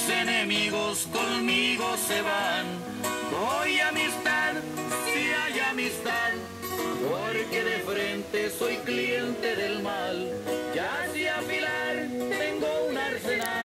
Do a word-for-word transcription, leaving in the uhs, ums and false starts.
mis enemigos conmigo se van. Voy amistad, si hay amistad, porque de frente soy cliente del mal. Ya se afila